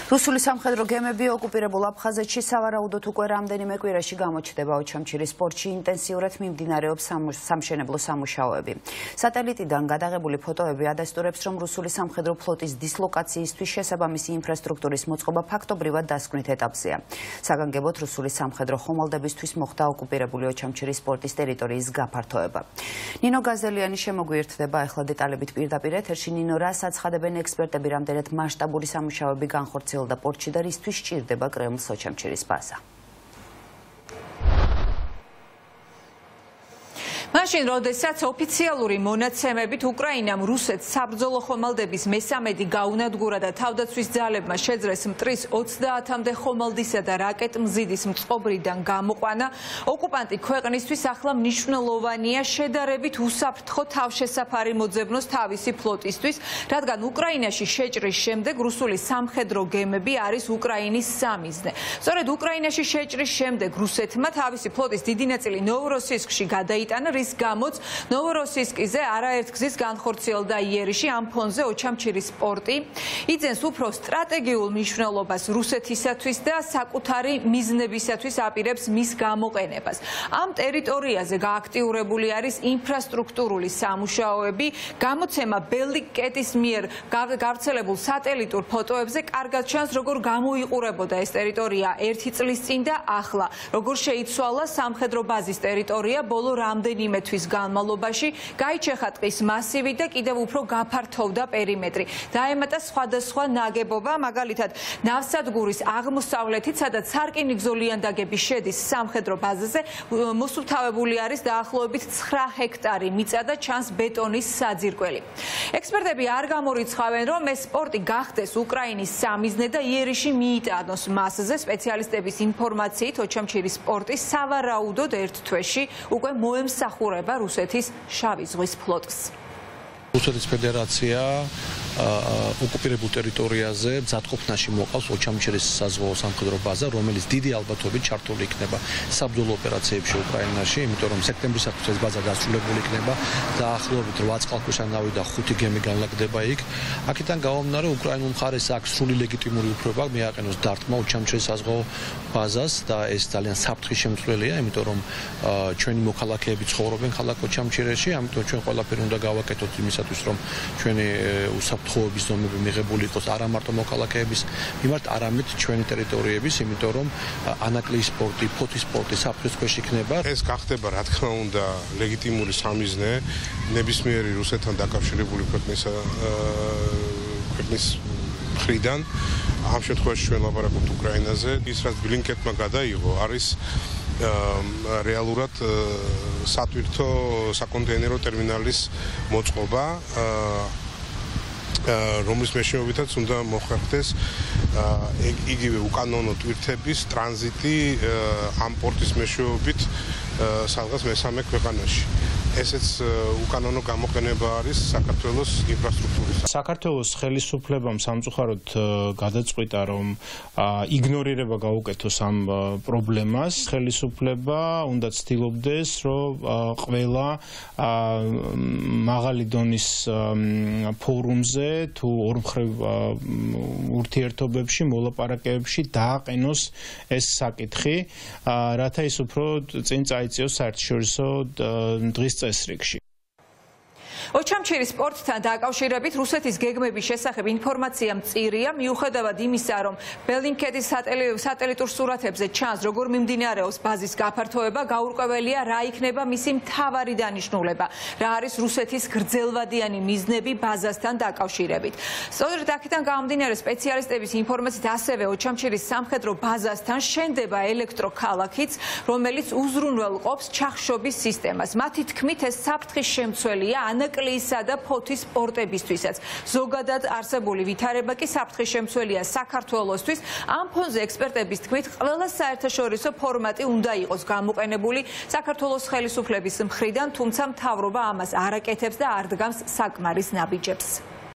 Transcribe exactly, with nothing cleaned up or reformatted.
რუსული სამხედრო გემები ოკუპირებულ აფხაზეთში სავარაუდოდ უკვე რამდენიმე კვირაში გამოჩნდება ოჩამჩირის პორტში ინტენსიურად მიმდინარეობს სამშენებლო სამუშაოები. სატელიტიდან გადაღებული ფოტოები ადასტურებს, რომ რუსული სამხედრო ფლოტის დისლოკაციისთვის შესაბამისი ინფრასტრუქტურის მოწყობა ფაქტობრივად დასკვნით ეტაპზეა. საგანგებოდ რუსული სამხედრო ხომალდებისთვის მოხდა ოკუპირებული ოჩამჩირის პორტის ტერიტორიის გაფართოება. ნინო გაზელიანი შემოგვიერთდება ახლა დეტალებით პირდაპირ ეთერში. ნინო, რას აცხადებენ ექსპერტები, რამდენად მასშტაბური სამუშაოები განხორციელდა და პორტში და რისთვის სჭირდება კრემლს ოჩამჩირის ბაზა? მაშინ, როდესაც ოფიციალური მონაცემებით უკრაინამ რუსეთს საბრძოლო ხომალდების მესამედი გაუნადგურა და თავდაცვის ძალებმა შეძლეს მტრის ოცდაათამდე ხომალდისა და რაკეტმზიდის მწყობრიდან გამოყვანა, ოკუპანტი ქვეყნისთვის ახლა მნიშვნელოვანია შედარებით უსაფრთხო თავშესაფარი მოძებნოს თავისი ფლოტისთვის, რადგან უკრაინაში შეჭრის შემდეგ რუსული სამხედრო გემები არის უკრაინის სამიზნე. სწორედ უკრაინაში შეჭრის შემდეგ რუსეთმა თავისი ფლოტის დიდი ნაწილი ნოვოროსიისკში გადაიტანა, რის გამოც ნოვოროსიისკიზე არაერთ გზის განხორციელდა იერიში, ამ ფონზე ოჩამჩირის პორტი იძენს უფრო სტრატეგიულ მნიშვნელობას რუსეთისათვის და საკუთარი მიზნებისათვის აპირებს მის გამოყენებას. ამ ტერიტორიაზე გააქტიურებული არის ინფრასტრუქტურული სამუშაოები. გამოცემა ბელიკეტის მიერ გავრცელებულ სატელიტურ ფოტოებზე კარგად ჩანს, როგორ გამოიყურებოდა ეს ტერიტორია ერთი წლის წინ და ახლა, როგორ შეიცვალა სამხედრო ბაზის ტერიტორია ბოლო რამდენიმე თვის განმავლობაში, გაიჩეხა ტყის მასივი და კიდევ უფრო გაფართოვდა პერიმეტრი. დაემატა სხვადასხვა ნაგებობა, მაგალითად ნავსადგურის აღმოსავლეთით, სადაც სარკინიგზო ლიანდაგები შედის სამხედრო ბაზაზე, მოსუფთავებული არის დაახლოებით ცხრა ჰექტარი მიწა და ჩანს ბეტონის საძირკველი. ექსპერტები არ გამორიცხავენ, რომ ეს პორტი გახდეს უკრაინის სამიზნე და იერიში მიიტანოს მასზე. სპეციალისტების ინფორმაციით, ოჩამჩირის პორტი სავარაუდოდ ერთ თვეში უკვე მოემსახურება რუსეთის შავი ზღვის ფლოტს. რუსეთის ფედერაცია ოკუპირებულ ტერიტორიაზე მზადყოფნაში მოყავს ოჩამჩირის საზღვაო სამხედრო ბაზა, რომელიც დიდი ალბათობით ჩართული იქნება საბრძოლო ოპერაციებში უკრაინაში, იმიტომ რომ სექტემბრისათვის ეს ბაზა დასრულებული იქნება. დაახლოებით რვა წყალქვეშა და ხუთი გემი განლაგდება იქ. აქედან გამომდინარე, უკრაინულ მხარეს აქვს სრული ლეგიტიმური უფლება მიაყენოს დარტყმა ოჩამჩირის საზღვაო ბაზას და ეს ძალიან საფრთხის შემცვლელია, იმიტომ რომ ჩვენი მოქალაქეები ცხოვრობენ ქალაქ ოჩამჩირეში, ამიტომ ჩვენ ყველაფერი უნდა გავაკეთოთ იმისათვის, რომ ჩვენი უსაფრთხოების ზომები მიღებული იყოს არა მარტო მოქალაქეების მიმართ, არამედ ჩვენი ტერიტორიების, იმიტომ რომ ანაკლიის პორტი, ფოთის პორტი საფრთხის ქვეშ იქნება. ეს გახდება, რა თქმა უნდა, ლეგიტიმური სამიზნე ნებისმიერი რუსეთთან დაკავშირებული ქვეყნის ქვეყნის მხრიდან. ამ შემთხვევაში ჩვენ ლაპარაკობთ უკრაინაზე. ის, რაც ბლინკეტმა გადაიღო, არის რეალურად სატვირთო საკონტეინერო ტერმინალის მოწყობა, რომლის მეშვეობითაც უნდა მოხერხდეს იგივე უკანონო ტვირთების ტრანზიტი ამ პორტის მეშვეობით სადღაც მესამე ქვეყანაში. ესეც უკანონო გამოყენება არის საქართველოს ინფრასტრუქტურის. საქართველოს ხელისუფლებამ სამწუხაროდ გადაწყვიტა, რომ იგნორირება გაუკეთოს ამ პრობლემას. ხელისუფლება უნდა ცდილობდეს, რომ ყველა მაღალი დონის ფორუმზე თუ ორმხრივ ურთიერთობებში, მოლაპარაკებებში დააყენოს ეს საკითხი, რათა ის უფრო წინ წაიწიოს საერთაშორისო დღის წესრიგში. ოჩამჩირის პორტთან დაკავშირებით რუსეთის გეგმების შესახებ ინფორმაცია მწირია, მიუხედავად იმისა, რომ ბელინკეტის სატელიტურ სურათებზე ჩანს, როგორ მიმდინარეობს ბაზის გაფართოება, გაურკვეველია, რა იქნება მისი მთავარი დანიშნულება, რა არის რუსეთის გრძელვადიანი მიზნები ბაზასთან დაკავშირებით. სწორედ აქედან გამომდინარე, სპეციალისტების ინფორმაციით ასევე ოჩამჩირის სამხედრო ბაზასთან შენდება ელექტროქალაქიც, რომელიც უზრუნველყოფს ჩახშობის სისტემას. მათი თქმით, ეს საფრთხის შემცველია ანაკლიისა და ფოთის პორტებისთვისაც. ზოგადად არსებული ვითარება კი საფრთხის შემცველია საქართველოსთვის. ამ ფონზე ექსპერტების თქმით, ყველა საერთაშორისო ფორმატი უნდა იყოს გამოყენებული საქართველოს ხელისუფლების მხრიდან, თუმცა მთავრობა ამას არ აკეთებს და არ დგამს საკმარის ნაბიჯებს.